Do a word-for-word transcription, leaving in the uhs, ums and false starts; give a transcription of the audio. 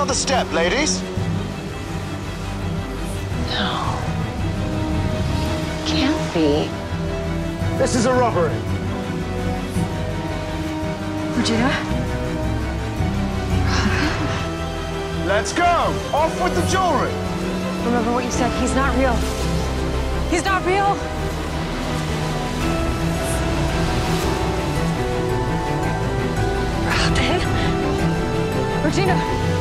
another step, ladies. No. Can't be. This is a robbery. Regina? Let's go! Off with the jewelry! Remember what you said. He's not real. He's not real! Robin? Regina!